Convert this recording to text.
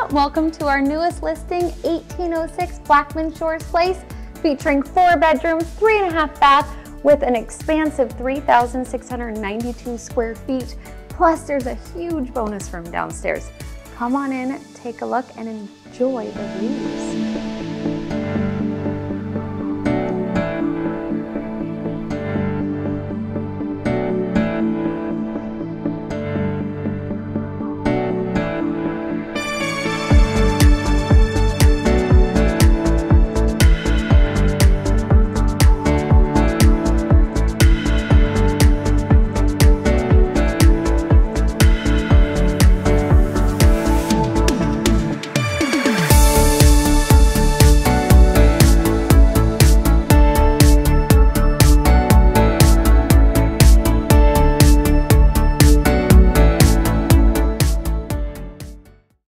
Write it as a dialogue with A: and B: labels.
A: welcome to our newest listing, 1806 Blackman Shores Place, featuring 4 bedrooms, 3.5 baths, with an expansive 3,692 square feet. Plus, there's a huge bonus room downstairs. Come on in, take a look, and enjoy the views.